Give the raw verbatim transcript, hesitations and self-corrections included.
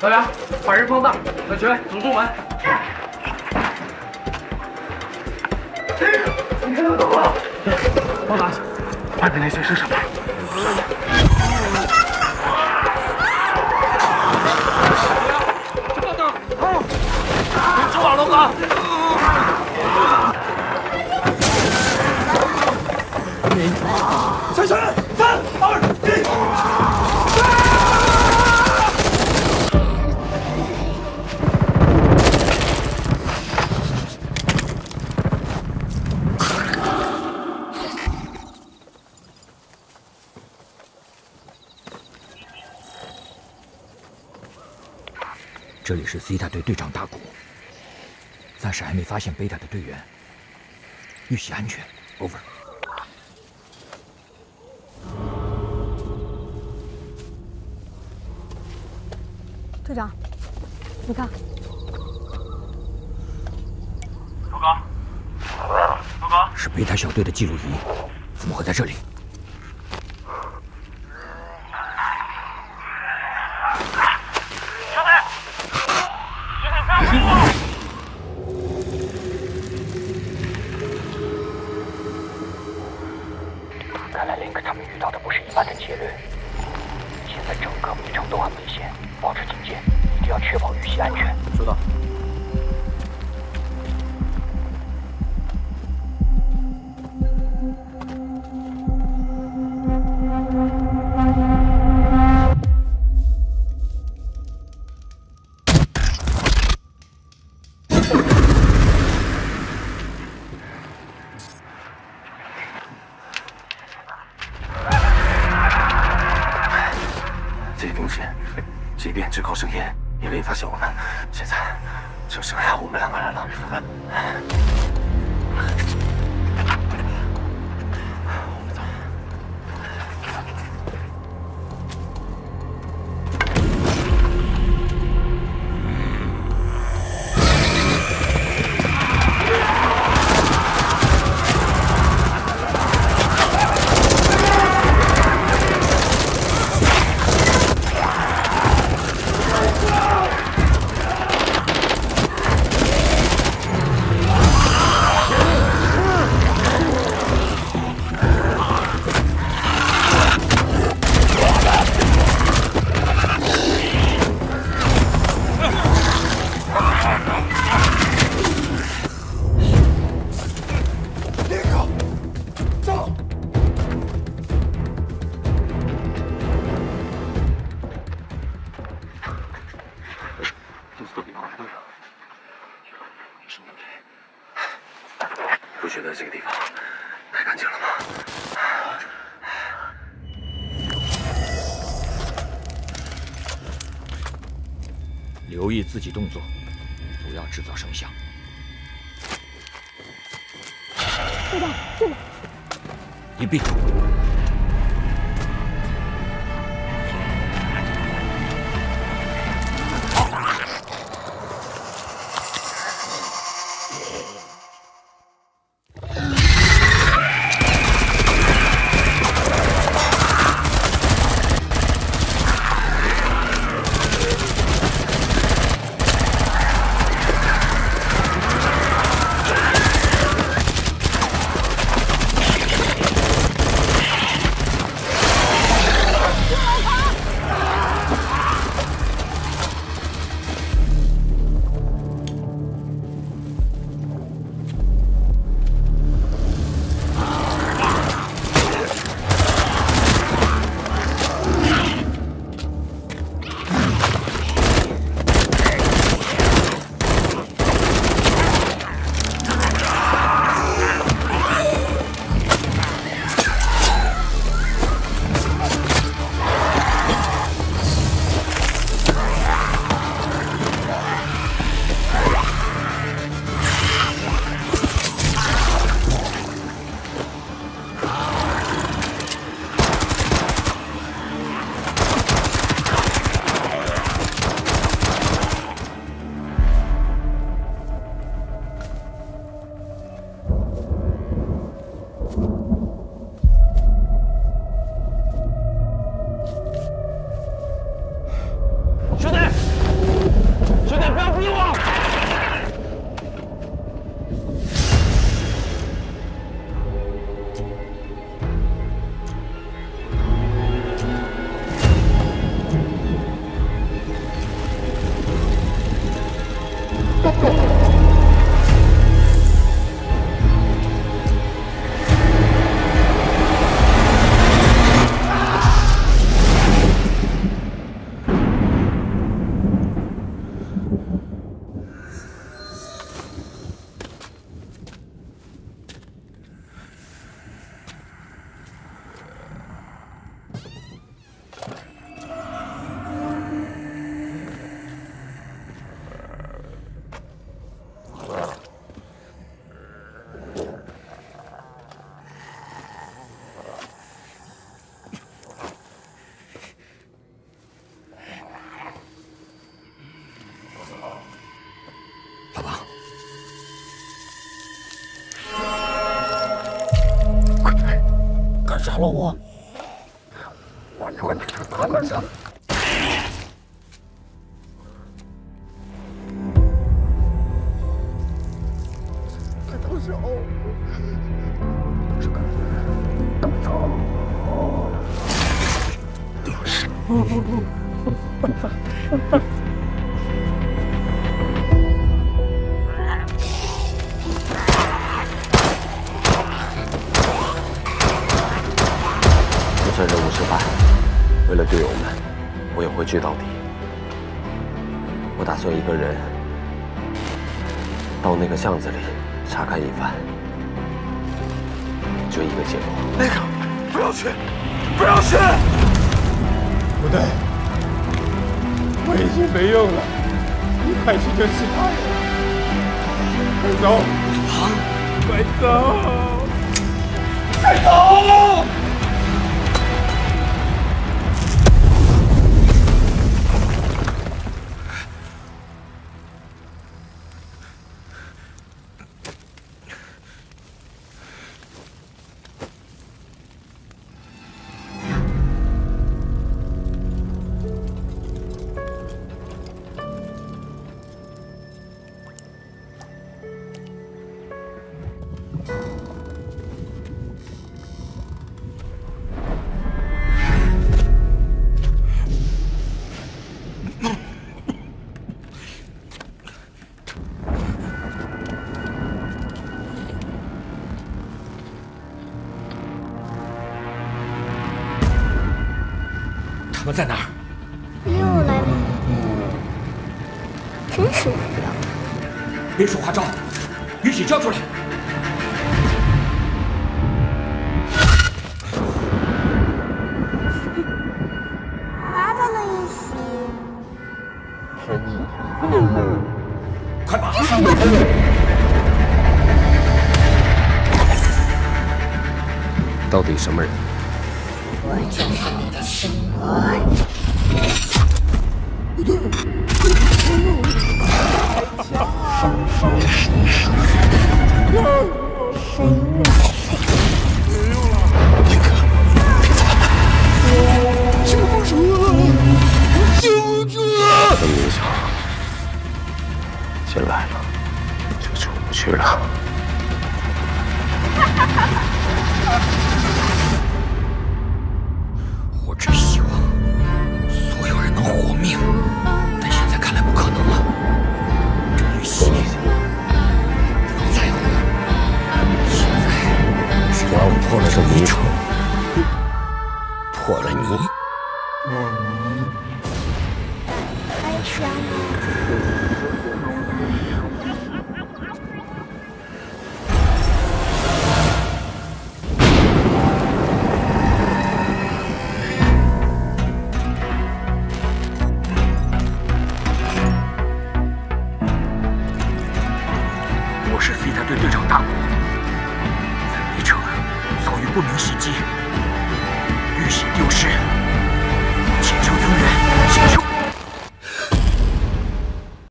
老杨，把人放大。老全，堵住门。你看他走了。报答去。外面那些是什么？报答。好，出马龙哥。下去！三二一。 这里是 西塔队队长大谷，暂时还没发现贝塔的队员，预习安全。Over。 队长，你看， 头哥，头哥， 是贝塔小队的记录仪，怎么会在这里？ 看来林克他们遇到的不是一般的劫掠，现在整个迷城都很危险，保持警戒，一定要确保玉玺安全。 收到。 即便只靠声音也可以发现我们。现在只剩下我们两个人了。我们走。不觉得这个地方太干净了吗？ 留意自己动作，不要制造声响。 队长，这里。 隐蔽。 队杀了我！我要你他妈的！这都是偶，这个大头，都是偶。就算任务失败，为了队友们，我也会追到底。我打算一个人到那个巷子里查看一番，就一个结果。那个，不要去，不要去！ 不对，我已经没用了，你快去救其他人！快走！快走！快走！ 他们在哪儿？ 又来了，真是无聊。 别说花招，玉玺交出来！ 拿到了玉玺。 快把！ 到底什么人？ 我就是你的神官。谁我谁？ 林哥，别走！救不住了！救不住了！ 这么小，进来了就出不去了。 我只希望所有人能活命，但现在看来不可能了。这玉玺不能在乎，现在只要我破了这迷城，破了你， 开枪了！ 我是 C 台队队长大古，在围城遭遇不明袭击，玉玺丢失，前程增远。